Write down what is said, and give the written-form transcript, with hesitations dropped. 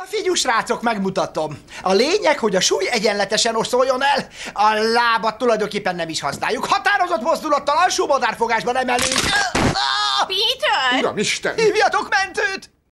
Na figyelj, srácok, megmutatom. A lényeg, hogy a súly egyenletesen oszoljon el. A lábat tulajdonképpen nem is használjuk. Határozott mozdulattal alsó madárfogásban emelünk. Peter! Uramisten! Hívjatok mentőt!